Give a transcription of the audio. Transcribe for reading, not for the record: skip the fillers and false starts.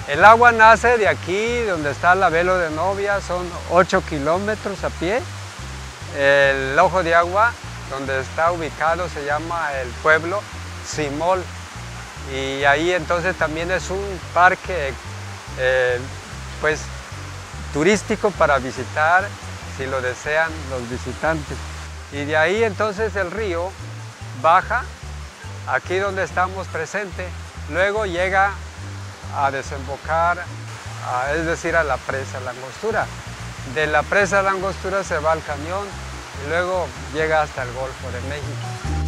El agua nace de aquí, donde está la Velo de Novia, son 8 kilómetros a pie. El ojo de agua, donde está ubicado, se llama el pueblo Simol. Y ahí entonces también es un parque pues, turístico para visitar, si lo desean los visitantes. Y de ahí entonces el río baja, aquí donde estamos presentes, luego llega a desembocar, es decir, a la presa La Angostura. De la presa La Angostura se va al cañón y luego llega hasta el Golfo de México.